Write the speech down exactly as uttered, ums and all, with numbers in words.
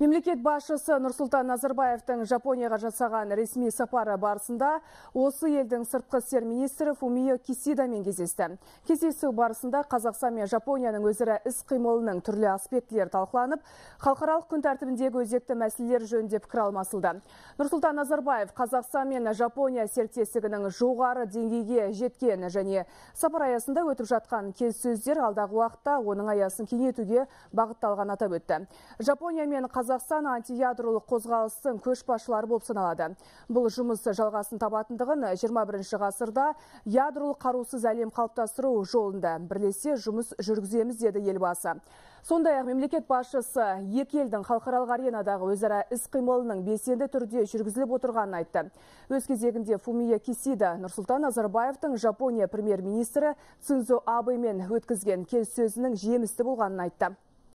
Мемлекет басшысы Нұрсұлтан Назарбаевтың Жапонияға жасаған ресми сапары барысында осы елдің сыртқы істер министрі Фумио Кисидамен кездесті. Кездесу барысында Қазақстан мен Жапонияның өзара іс-қимылының түрлі аспектілері талқыланып, халықаралық күн тәртібіндегі өзекті мәселелер жөнінде пікір алмасылды. Нұрсұлтан Назарбаев Қазақстан мен Жапония серіктестігінің жоғары деңгейге жеткен және сапар аясында өтіп жатқан келіссөздер алдағы уақытта оның аясын кеңейтуге бағытталған атап өтті. Жапония мен Қазақстан антиядролық қозғалыстың көшбасшылары болып саналады. Бұл жұмыс жалғасын табатындығын жиырма бірінші ғасырда ядролық қарусыз әлем қалыптастыру жолында бірлесе жұмыс жүргіземіз деді елбасы. Сондай-ақ мемлекет басшысы екі елдің халықаралық аренадағы өзара іс-қимылының белсенді түрде жүргізіліп отырғанын айтты. Өз кезегінде Фумио Кисида Нұрсұлтан Назарбаевтың Жапония премьер-министрі Синдзо Абэмен өткізген келіссөзінің жемісті болғанын айтты.